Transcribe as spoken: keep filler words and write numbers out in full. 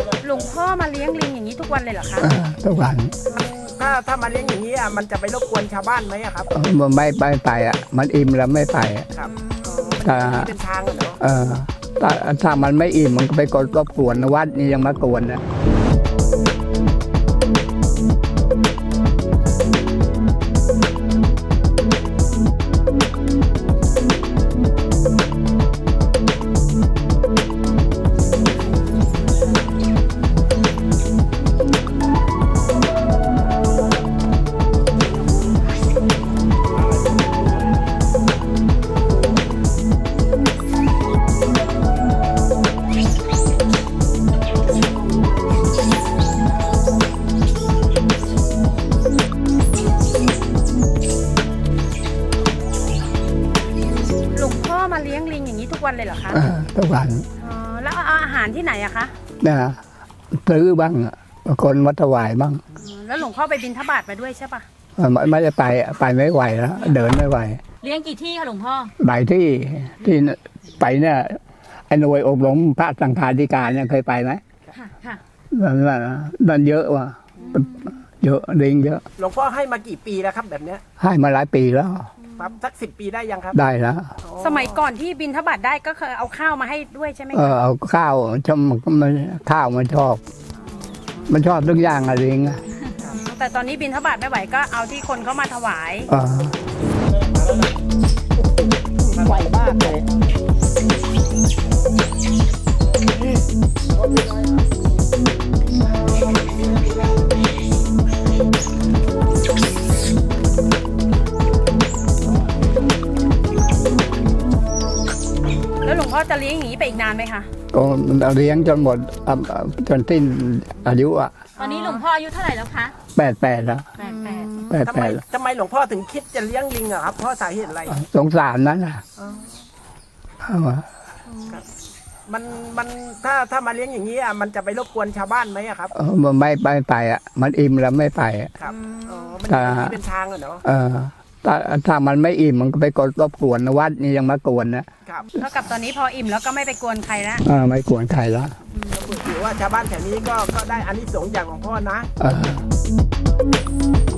หลวงพ่อมาเลี้ยงลิงอย่างนี้ทุกวันเลยเหรอคะทุกวันถ้าถ้ามาเลี้ยงอย่างนี้อ่ะมันจะไปรบกวนชาวบ้านไหมครับมันไม่ไปไปอ่ะมันอิ่มแล้วไม่ไปครับมันเป็นทางเหรอเออถ้าถ้ามันไม่อิ่มมันก็ไปกดรบกวนวัดนี่ยังมากวนนะมาเลี้ยงลิงอย่างนี้ทุกวันเลยเหรอคะทุกวันอ๋อแล้วเอาอาหารที่ไหนอะคะนะซื้อบ้างคนวัดถวายบ้างแล้วหลวงพ่อไปบิณฑบาตมาด้วยใช่ปะไม่ได้ไปไปไม่ไหวแล้วเดินไม่ไหวเลี้ยงกี่ที่คะหลวงพ่อหลายที่ที่ไปเนี่ยไอ้หน่วยอบรมพระสังฆาธิการเนี่ยเคยไปไหมค่ะค่ะนั่นนั่นเยอะว่ะเยอะลิงเยอะหลวงพ่อให้มากี่ปีแล้วครับแบบเนี้ยให้มาหลายปีแล้วครับสักสิบปีได้ยังครับได้แล้วสมัยก่อนที่บิณฑบาตได้ก็เคยเอาข้าวมาให้ด้วยใช่ไหมเออเอาข้าวชมมันข้าวมันชอบมันชอบทุกอย่างอะไรเองแต่ตอนนี้บิณฑบาตไม่ไหวก็เอาที่คนเขามาถวายไหวมากเลยแล้วหลวงพ่อจะเลี้ยงอย่างนี้ไปอีกนานไหมคะก็เลี้ยงจนหมดจนสิ้นอายุอ่ะตอนนี้หลวงพ่ออายุเท่าไหร่แล้วคะแปดแปดแล้วแปดแปดแปดแปดทำไมหลวงพ่อถึงคิดจะเลี้ยงลิงอะครับเพราะสาเหตุอะไรสงสารนั่นแหละมันมันถ้าถ้ามาเลี้ยงอย่างนี้อ่ะมันจะไปรบกวนชาวบ้านไหมครับมันไม่ไปไปอ่ะมันอิ่มแล้วไม่ไปครับมันเป็นทางเหรอเออถ้าถ้ามันไม่อิ่มมันก็ไปกดรบกวนวัดนี่ยังมากวนนะครับเท่ากับตอนนี้พออิ่มแล้วก็ไม่ไปกวนใครแล้วเออไม่กวนใครแล้วถือว่าชาวบ้านแถวนี้ก็ก็ได้อานิสงส์จากหลวงพ่อนะเออ